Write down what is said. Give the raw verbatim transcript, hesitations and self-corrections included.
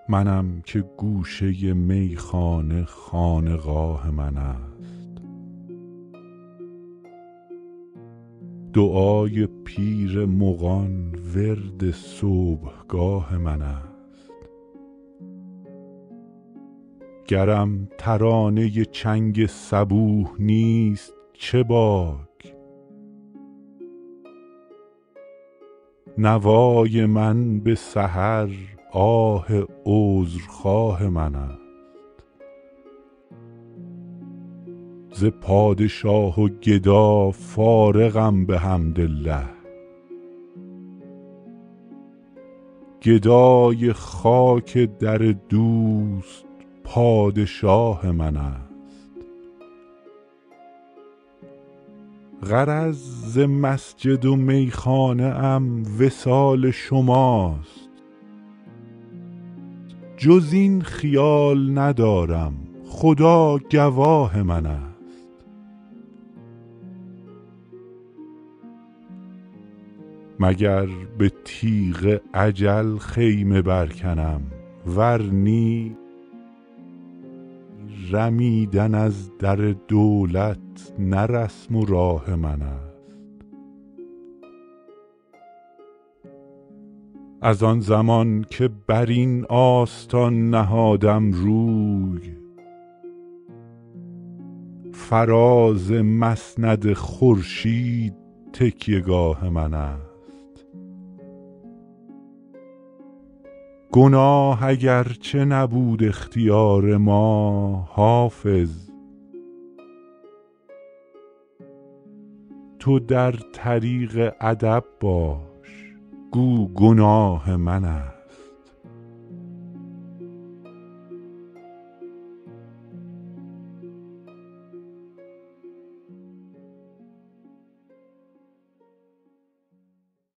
منم که گوشه میخانه خانقاه من است. دعای پیر مغان ورد صبحگاه من است. گرم ترانه چنگ صبوح نیست چه باک، نوای من به سحر آه عذرخواه من است. ز پادشاه و گدا فارغم بحمدالله، گدای خاک در دوست پادشاه من است. غرض ز مسجد و میخانه ام وصال شماست، جز این خیال ندارم خدا گواه من است. مگر به تیغ اجل خیمه برکنم، ور نی رمیدن از در دولت نه رسم و راه من است. از آن زمان که بر این آستان نهادم روی، فراز مسند خورشید تکیه گاه من است. گناه اگر چه نبود اختیار ما حافظ، تو در طریق ادب باش گو گناه من است.